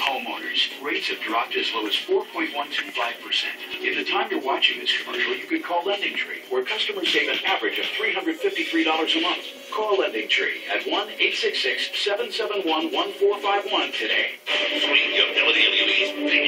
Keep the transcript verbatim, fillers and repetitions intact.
Homeowners, rates have dropped as low as four point one two five percent. In the time you're watching this commercial, you could call Lending Tree, where customers save an average of three hundred fifty-three dollars a month. Call Lending Tree at one eight six six, seven seven one, one four five one today. Sweet utility of